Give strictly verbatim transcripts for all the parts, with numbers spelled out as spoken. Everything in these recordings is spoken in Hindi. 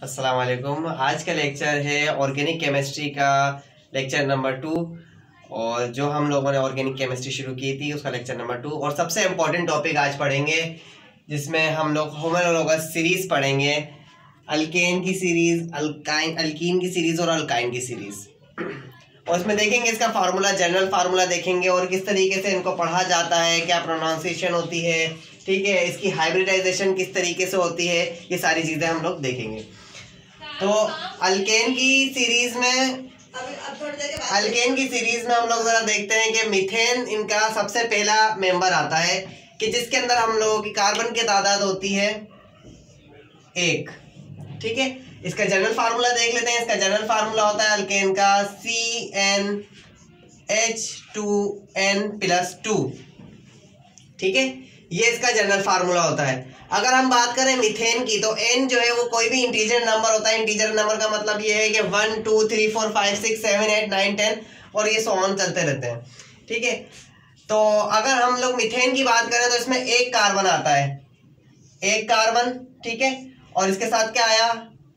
अस्सलाम वालेकुम। आज का लेक्चर है ऑर्गेनिक केमिस्ट्री का लेक्चर नंबर टू, और जो हम लोगों ने ऑर्गेनिक केमिस्ट्री शुरू की थी उसका लेक्चर नंबर टू। और सबसे इम्पोर्टेंट टॉपिक आज पढ़ेंगे जिसमें हम लोग होमोलोगस सीरीज पढ़ेंगे, अल्केन की सीरीज, अल्काइन अल्कीन की सीरीज और अल्काइन की सीरीज। और इसमें देखेंगे इसका फार्मूला, जनरल फार्मूला देखेंगे और किस तरीके से इनको पढ़ा जाता है, क्या प्रोनाउंसिएशन होती है, ठीक है, इसकी हाइब्रिडाइजेशन किस तरीके से होती है, ये सारी चीज़ें हम लोग देखेंगे। तो अल्केन की सीरीज में अल्केन की सीरीज में हम लोग जरा देखते हैं कि मीथेन इनका सबसे पहला मेंबर आता है कि जिसके अंदर हम लोगों की कार्बन की तादाद होती है एक। ठीक है, इसका जनरल फार्मूला देख लेते हैं। इसका जनरल फार्मूला होता है अल्केन का C N H two N plus two. ठीक है, ये इसका जनरल फार्मूला होता है। अगर हम बात करें मीथेन की तो n जो है वो कोई भी इंटीजर नंबर होता है। इंटीजर नंबर का मतलब ये है कि one two three four five six seven eight nine ten और ये सो ऑन चलते रहते हैं। ठीक है, तो अगर हम लोग मीथेन की बात करें तो इसमें एक कार्बन आता है, एक कार्बन। ठीक है, और इसके साथ क्या आया,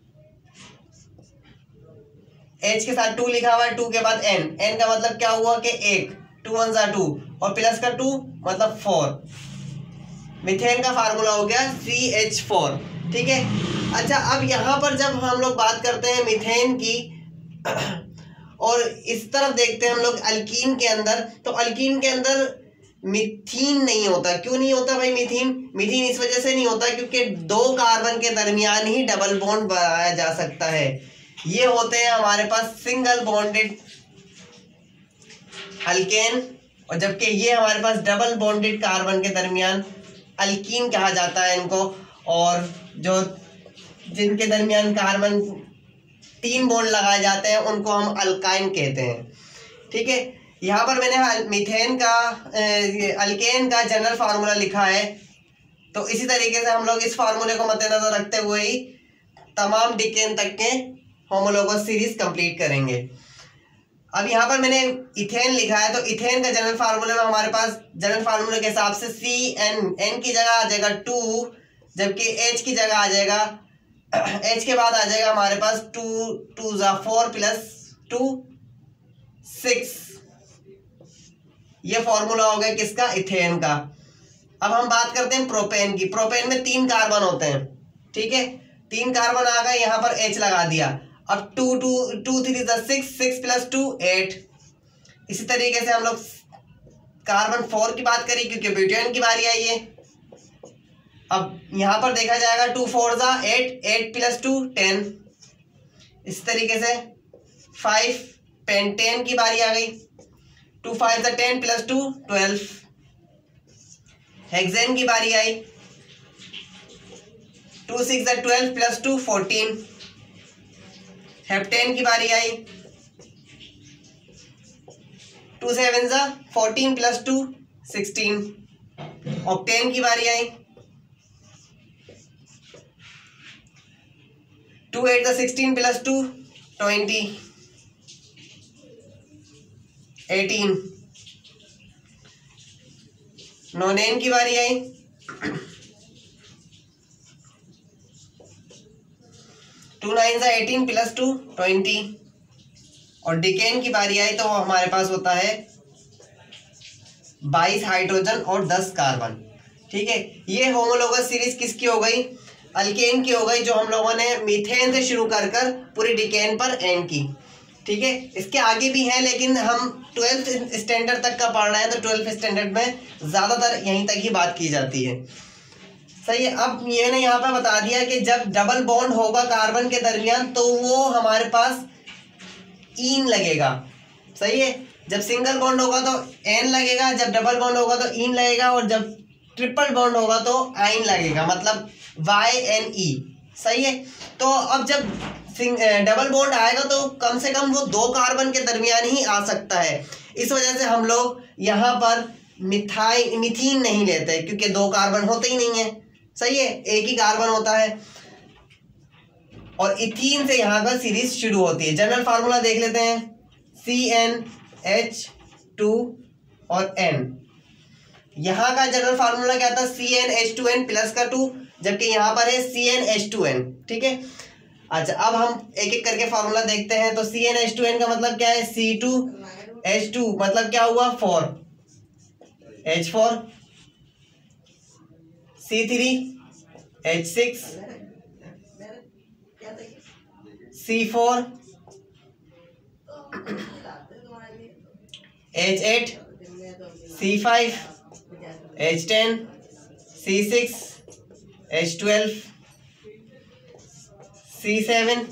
H के साथ टू लिखा हुआ है, टू के बाद N, N का मतलब क्या हुआ कि एक, टू वन जा टू और प्लस का टू मतलब फोर। मीथेन का फार्मूला हो गया सी एच फोर। ठीक है, अच्छा अब यहाँ पर जब हम लोग बात करते हैं मीथेन की और इस तरफ देखते हैं हम लोग अल्कीन के अंदर, तो अल्कीन के अंदर मीथीन नहीं होता। क्यों नहीं होता भाई मीथीन? मीथीन इस वजह से नहीं होता क्योंकि दो कार्बन के दरमियान ही डबल बॉन्ड बनाया जा सकता है। ये होते हैं हमारे पास सिंगल बॉन्डेड अल्केन, और जबकि ये हमारे पास डबल बॉन्डेड कार्बन के दरमियान अल्कीन कहा जाता है इनको। और जो जिनके दरमियान कार्बन तीन बॉन्ड लगाए जाते हैं उनको हम अल्काइन कहते हैं। ठीक है, यहाँ पर मैंने मीथेन का अल्केन का जनरल फार्मूला लिखा है, तो इसी तरीके से हम लोग इस फार्मूले को मद्देनजर रखते हुए ही तमाम डिकेन तक के होमोलोगस सीरीज कंप्लीट करेंगे। अब यहाँ पर मैंने इथेन लिखा है, तो इथेन का जनरल फार्मूले में हमारे पास जनरल फार्मूले के हिसाब से सी एन, एन की जगह आ जाएगा टू, जबकि एच की जगह आ जाएगा, एच के बाद आ जाएगा हमारे पास टू, टू जा फोर प्लस टू सिक्स। ये फॉर्मूला हो गया किसका, इथेन का। अब हम बात करते हैं प्रोपेन की। प्रोपेन में तीन कार्बन होते हैं। ठीक है, तीन कार्बन आ गए, यहाँ पर एच लगा दिया। अब two two two three six, six plus two eight. इसी तरीके से हम लोग कार्बन फोर की बात करें क्योंकि ब्यूटेन की बारी आई है। अब यहाँ पर देखा जाएगा टू फोर जा eight, eight plus two ten. इस तरीके से फाइव पेंटेन की बारी आ गई, टू फाइव जा ten plus two twelve. Hexane की बारी आई, टू सिक्स जा twelve plus two fourteen. Heptane की बारी आई, टू सेवन जा fourteen plus two sixteen. Octane की बारी आई, टू एट जा sixteen plus two twenty, eighteen. Nonane की बारी आई, टू नाइन जा एटीन प्लस टू ट्वेंटी। और डिकेन की बारी आई तो हमारे पास होता है बाईस हाइड्रोजन और दस कार्बन। ठीक है, ये होमोलोगस सीरीज किसकी हो गई, अल्केन की हो गई, जो हम लोगों ने मीथेन से शुरू कर कर पूरी डिकेन पर एंड की। ठीक है, इसके आगे भी हैं लेकिन हम ट्वेल्थ स्टैंडर्ड तक का पढ़ रहे हैं, तो ट्वेल्थ स्टैंडर्ड में ज़्यादातर यहीं तक ही बात की जाती है। सही है, अब ये ने यहाँ पे बता दिया कि जब डबल बॉन्ड होगा कार्बन के दरमियान तो वो हमारे पास ईन लगेगा। सही है, जब सिंगल बॉन्ड होगा तो एन लगेगा, जब डबल बॉन्ड होगा तो ईन लगेगा, और जब ट्रिपल बॉन्ड होगा तो आइन लगेगा, मतलब वाई एन ई। सही है, तो अब जब डबल बॉन्ड आएगा तो कम से कम वो दो कार्बन के दरमियान ही आ सकता है। इस वजह से हम लोग यहाँ पर मिथाई मिथीन नहीं लेते क्योंकि दो कार्बन होते ही नहीं है। सही है, एक ही कार्बन होता है। और इथीन से यहाँ पर सीरीज शुरू होती है। जनरल फार्मूला देख लेते हैं, सी एन एच टू और N। यहाँ का जनरल फार्मूला क्या था, C N H two N plus का टू, जबकि यहाँ पर है C N H two N. ठीक है, अच्छा, अब हम एक एक करके फॉर्मूला देखते हैं। तो C N H two N का मतलब क्या है? सी टू एच टू मतलब क्या हुआ? Four, H four, C three H six, C four H eight, C five H ten, C six H twelve, C seven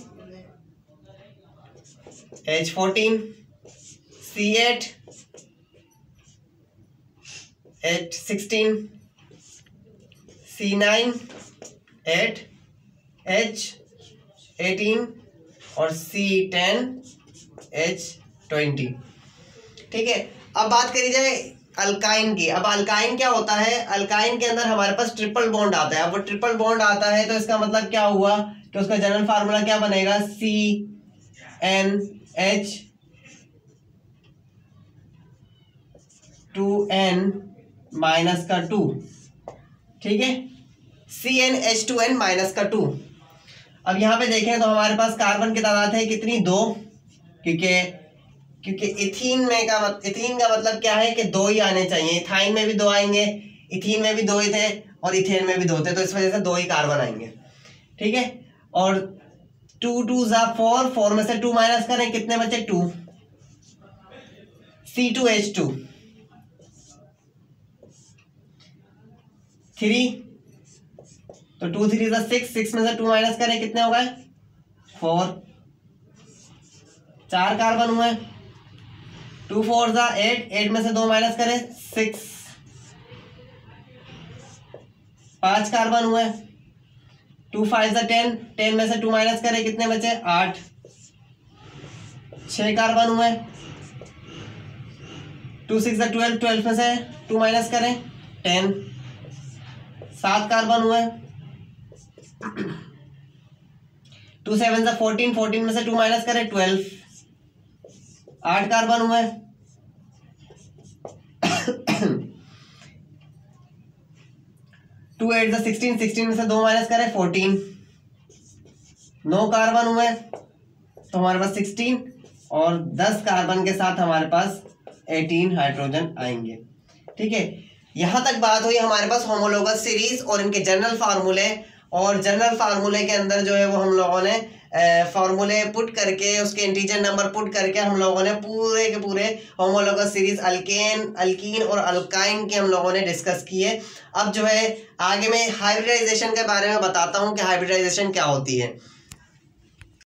H fourteen, C eight H sixteen, C nine eight H eighteen और सी टेन एच ट्वेंटी। ठीक है, अब बात करी जाए अल्काइन की। अब अल्काइन क्या होता है? अल्काइन के अंदर हमारे पास ट्रिपल बॉन्ड आता है। अब वो ट्रिपल बॉन्ड आता है तो इसका मतलब क्या हुआ कि उसका जनरल फार्मूला क्या बनेगा? C N H two N minus का टू। ठीक है, C N H two N minus का टू। अब यहाँ पे देखें तो हमारे पास कार्बन की तादाद है कितनी? दो, क्योंकि क्योंकि इथीन में का मत, इथीन का मतलब क्या है कि दो ही आने चाहिए। इथाइन में भी दो आएंगे, इथीन में भी दो ही थे और इथेन में भी दो थे, तो इस वजह से दो ही कार्बन आएंगे। ठीक है, और टू टू जा फोर, फोर में से टू माइनस करें, कितने बचे? Two. C two H two, three, तो टू थ्री जा सिक्स, सिक्स में से टू माइनस करें, कितने हो गए? फोर। चार कार्बन हुए, टू फोर जा एट, एट में से दो माइनस करें, सिक्स। पांच कार्बन हुए, टू फाइव जा टेन, टेन में से टू माइनस करें, कितने बचे? आठ। छह कार्बन हुए, टू सिक्स जा ट्वेल्व, ट्वेल्व में से टू माइनस करें, टेन। सात कार्बन हुए, टू सेवन जा फोर्टीन, फोर्टीन में से टू माइनस करें, ट्वेल्व। आठ कार्बन हुए, टू एट जा सिक्सटीन, सिक्सटीन में से दो माइनस करें, फोर्टीन। नौ कार्बन हुए तो हमारे पास सिक्सटीन और दस कार्बन के साथ हमारे पास एटीन हाइड्रोजन आएंगे। ठीक है, यहां तक बात हुई हमारे पास होमोलोगस सीरीज और इनके जनरल फार्मूले। और जनरल फार्मूले के अंदर जो है वो हम लोगों ने फार्मूले पुट करके, उसके इंटीजर नंबर पुट करके हम लोगों ने पूरे के पूरे होमोलोगस सीरीज अल्केन, अल्कीन और अल्काइन के हम लोगों ने डिस्कस किए। अब जो है आगे मैं हाइब्रिडाइजेशन के बारे में बताता हूँ कि हाइब्रिडाइजेशन क्या होती है।